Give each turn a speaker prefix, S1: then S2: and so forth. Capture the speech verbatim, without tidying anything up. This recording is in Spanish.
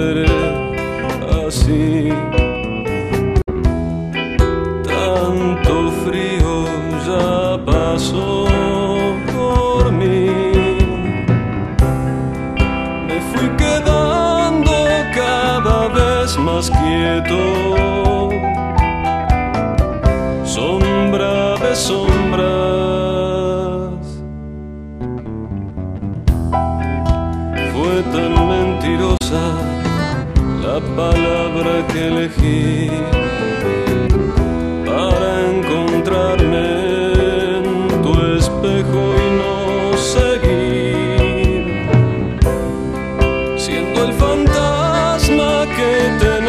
S1: seré así. Tanto frío ya pasó por mí. Me fui quedando cada vez más quieto, sombra de sombras. Fue tan mentirosa la palabra que elegí para encontrarme en tu espejo y no seguir siendo el fantasma que te